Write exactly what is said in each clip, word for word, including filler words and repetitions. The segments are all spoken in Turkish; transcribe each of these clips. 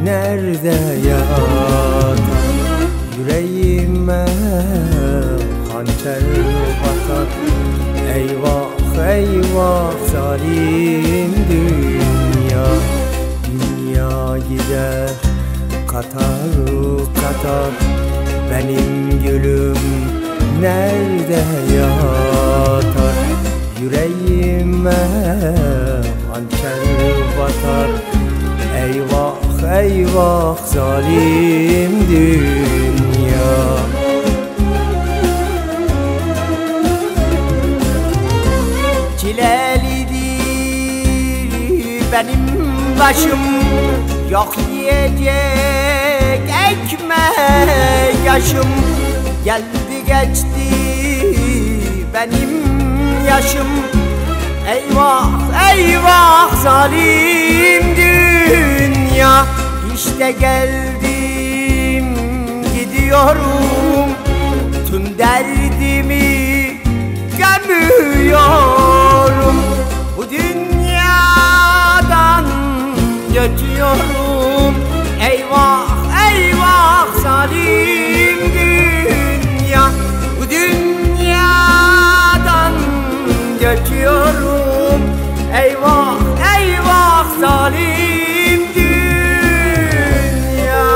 nerede yatar? Yüreğime hançer batar. Eyvah eyvah zalim dünya. Dünya gider katar katar. Benim gülüm nerede yatar? Yüreğime hançer batar. Eyvah eyvah zalim dünya. Çilelidir benim başım, yok yiyecek ekmek yaşım. Geldi geçti benim yaşım. Eyvah eyvah zalim dünya. İşte geldim gidiyorum, tüm derdimi gömüyorum. Bu dünyadan göçüyorum. Eyvah eyvah zalim dünya. Bu dünyadan göçüyorum. Eyvah eyvah zalim dünya.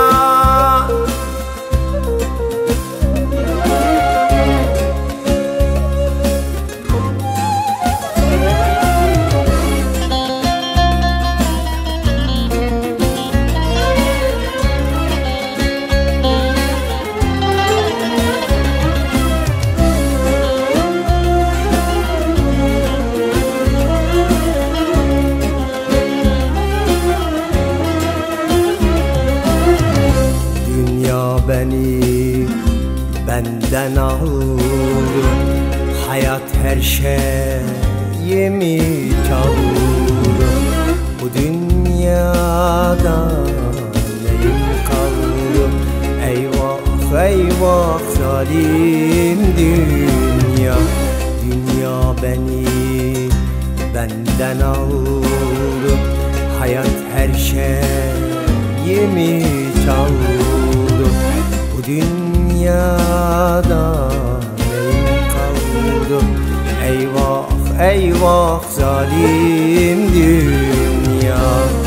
Beni benden aldı, hayat her şeyimi çaldı. Bu dünyada neyim kaldı? Eyvah eyvah zalim dünya. Dünya beni benden aldı, hayat her şeyimi çaldı. Bu dünyada neyim kaldı? Eyvah eyvah zalim dünya.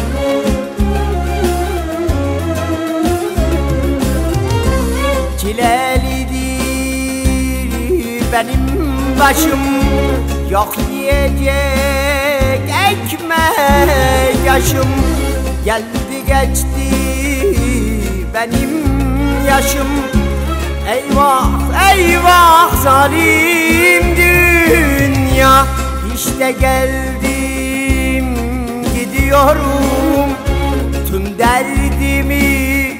Çilelidir benim başım, yok yiyecek ekmek yaşım. Geldi geçti benim yaşım. Eyvah eyvah zalim dünya. İşte geldim gidiyorum, tüm derdimi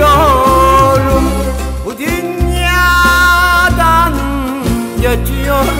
gömüyorum. Bu dünyadan göçüyorum.